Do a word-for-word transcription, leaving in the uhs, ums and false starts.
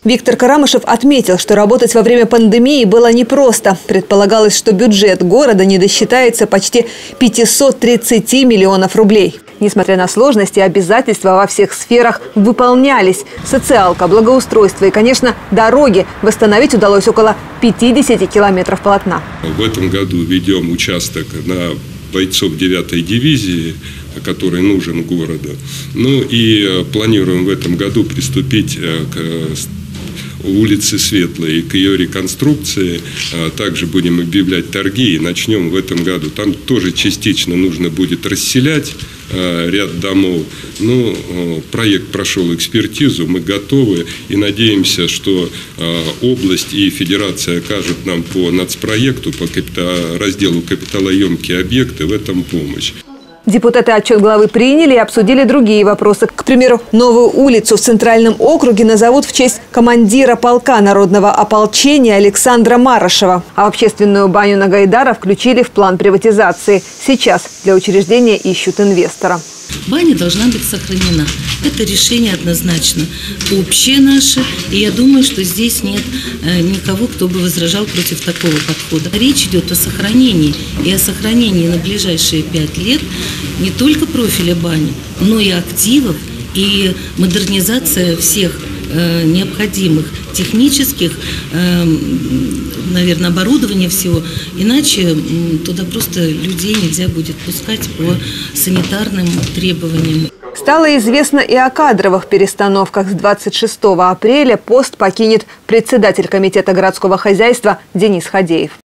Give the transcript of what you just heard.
Виктор Карамышев отметил, что работать во время пандемии было непросто. Предполагалось, что бюджет города не досчитается почти пятисот тридцати миллионов рублей. Несмотря на сложности, обязательства во всех сферах выполнялись. Социалка, благоустройство и, конечно, дороги. Восстановить удалось около пятидесяти километров полотна. В этом году ведем участок на бойцов девятой дивизии, который нужен городу. Ну и планируем в этом году приступить к улице Светлой, к ее реконструкции. Также будем объявлять торги и начнем в этом году. Там тоже частично нужно будет расселять ряд домов. Но проект прошел экспертизу, мы готовы и надеемся, что область и федерация окажут нам по нацпроекту, по разделу капиталоемкие объекты в этом помощь. Депутаты отчет главы приняли и обсудили другие вопросы. К примеру, новую улицу в Центральном округе назовут в честь командира полка народного ополчения Александра Марышева. А общественную баню на Гайдара включили в план приватизации. Сейчас для учреждения ищут инвестора. Баня должна быть сохранена. Это решение однозначно общее наше. И я думаю, что здесь нет э, никого, кто бы возражал против такого подхода. Речь идет о сохранении. И о сохранении на ближайшие пять лет не только профиля бани, но и активов, и модернизация всех э, необходимых технических, э, наверное, оборудования всего. Иначе туда просто людей нельзя будет пускать по санитарным требованиям. Стало известно и о кадровых перестановках. С двадцать шестого апреля пост покинет председатель комитета городского хозяйства Денис Хадеев.